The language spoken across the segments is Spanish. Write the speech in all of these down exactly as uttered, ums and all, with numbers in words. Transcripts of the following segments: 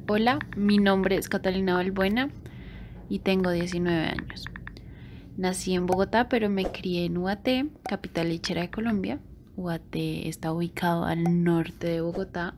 Hola, mi nombre es Catalina Balbuena y tengo diecinueve años. Nací en Bogotá, pero me crié en Ubaté, capital lechera de Colombia. Ubaté está ubicado al norte de Bogotá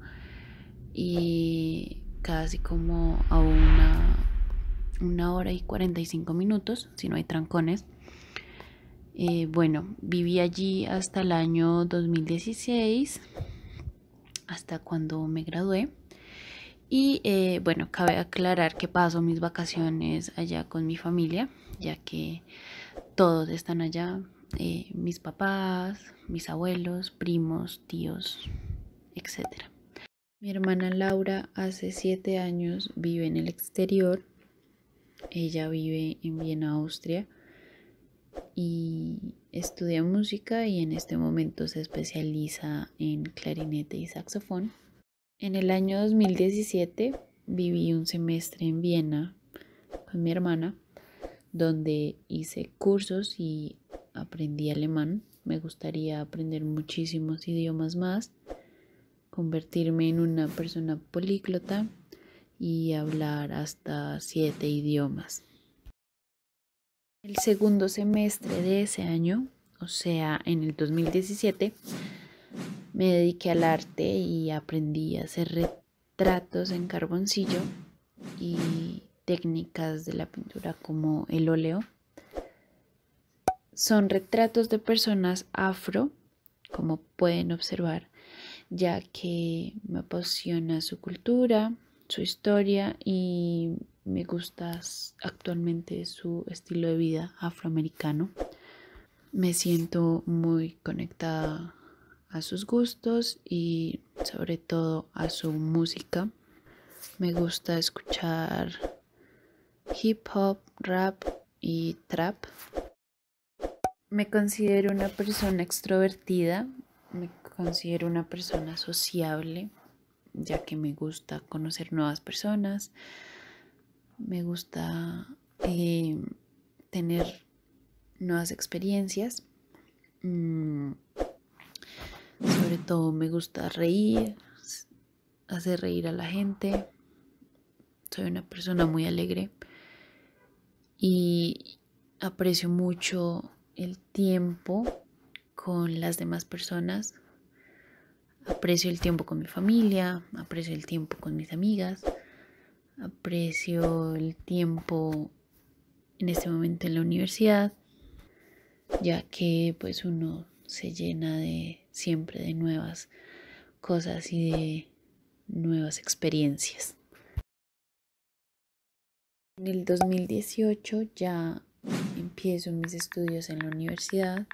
y casi como a una, una hora y cuarenta y cinco minutos, si no hay trancones. Eh, bueno, viví allí hasta el año dos mil dieciséis, hasta cuando me gradué. Y eh, bueno, cabe aclarar que paso mis vacaciones allá con mi familia, ya que todos están allá, eh, mis papás, mis abuelos, primos, tíos, etcétera. Mi hermana Laura hace siete años vive en el exterior. Ella vive en Viena, Austria, y estudia música y en este momento se especializa en clarinete y saxofón. En el año dos mil diecisiete viví un semestre en Viena con mi hermana, donde hice cursos y aprendí alemán. Me gustaría aprender muchísimos idiomas más, convertirme en una persona políglota y hablar hasta siete idiomas. El segundo semestre de ese año, o sea, en el dos mil diecisiete, me dediqué al arte y aprendí a hacer retratos en carboncillo y técnicas de la pintura como el óleo. Son retratos de personas afro, como pueden observar, ya que me apasiona su cultura, su historia y me gusta actualmente su estilo de vida afroamericano. Me siento muy conectada a sus gustos y sobre todo a su música. Me gusta escuchar hip hop, rap y trap. Me considero una persona extrovertida, me considero una persona sociable, ya que me gusta conocer nuevas personas, me gusta eh, tener nuevas experiencias. Mm, sobre todo me gusta reír, hacer reír a la gente. Soy una persona muy alegre y aprecio mucho el tiempo con las demás personas. Aprecio el tiempo con mi familia, aprecio el tiempo con mis amigas, aprecio el tiempo en este momento en la universidad, ya que pues uno se llena de siempre de nuevas cosas y de nuevas experiencias. En el dos mil dieciocho ya empiezo mis estudios en la universidad.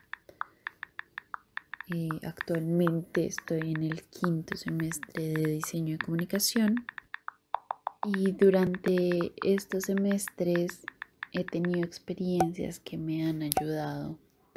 Eh, actualmente estoy en el quinto semestre de diseño de comunicación y durante estos semestres he tenido experiencias que me han ayudado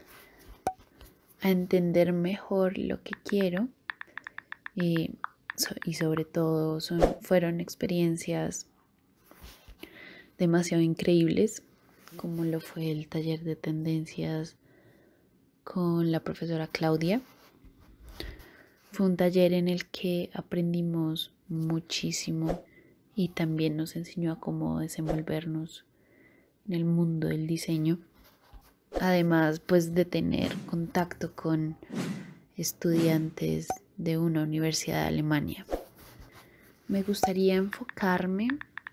a entender mejor lo que quiero y, y sobre todo son, fueron experiencias demasiado increíbles, como lo fue el taller de tendencias con la profesora Claudia. Fue un taller en el que aprendimos muchísimo y también nos enseñó a cómo desenvolvernos en el mundo del diseño. Además, pues de tener contacto con estudiantes de una universidad de Alemania. Me gustaría enfocarme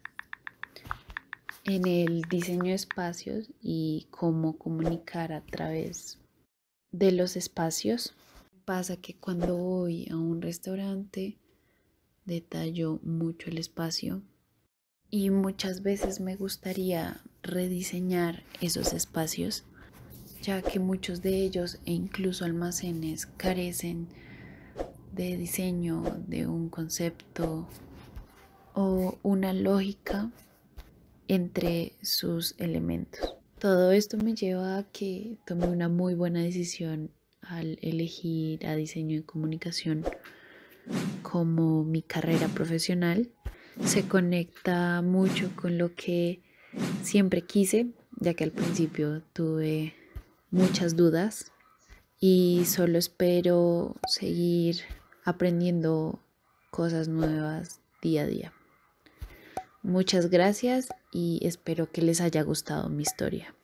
en el diseño de espacios y cómo comunicar a través de los espacios. Pasa que cuando voy a un restaurante detallo mucho el espacio y muchas veces me gustaría rediseñar esos espacios, ya que muchos de ellos e incluso almacenes carecen de diseño, de un concepto o una lógica entre sus elementos. Todo esto me lleva a que tome una muy buena decisión al elegir a diseño de comunicación como mi carrera profesional. Se conecta mucho con lo que siempre quise, ya que al principio tuve muchas dudas y solo espero seguir aprendiendo cosas nuevas día a día. Muchas gracias y espero que les haya gustado mi historia.